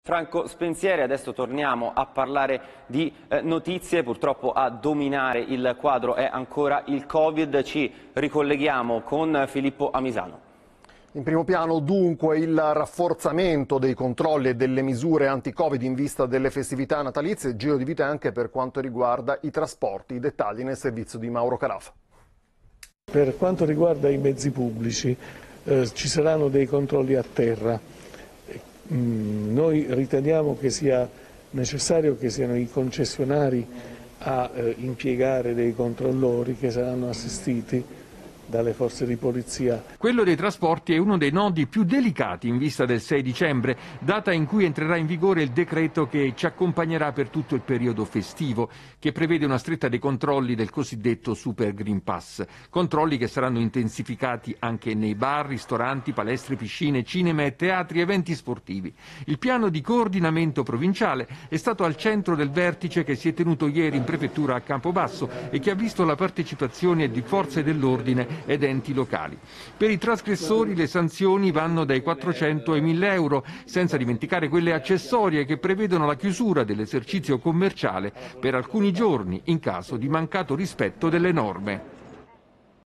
Franco Spensieri, adesso torniamo a parlare di notizie. Purtroppo a dominare il quadro è ancora il Covid. Ci ricolleghiamo con Filippo Amisano. In primo piano dunque il rafforzamento dei controlli e delle misure anti-Covid in vista delle festività natalizie, giro di vite anche per quanto riguarda i trasporti. I dettagli nel servizio di Mauro Carafa. Per quanto riguarda i mezzi pubblici ci saranno dei controlli a terra. Noi riteniamo che sia necessario che siano i concessionari a impiegare dei controllori che saranno assistiti dalle forze di polizia. Quello dei trasporti è uno dei nodi più delicati in vista del 6 dicembre, data in cui entrerà in vigore il decreto che ci accompagnerà per tutto il periodo festivo, che prevede una stretta dei controlli del cosiddetto Super Green Pass. Controlli che saranno intensificati anche nei bar, ristoranti, palestre, piscine, cinema e teatri, eventi sportivi. Il piano di coordinamento provinciale è stato al centro del vertice che si è tenuto ieri in prefettura a Campobasso e che ha visto la partecipazione di forze dell'ordine ed enti locali. Per i trasgressori le sanzioni vanno dai 400 ai 1000 euro, senza dimenticare quelle accessorie che prevedono la chiusura dell'esercizio commerciale per alcuni giorni in caso di mancato rispetto delle norme.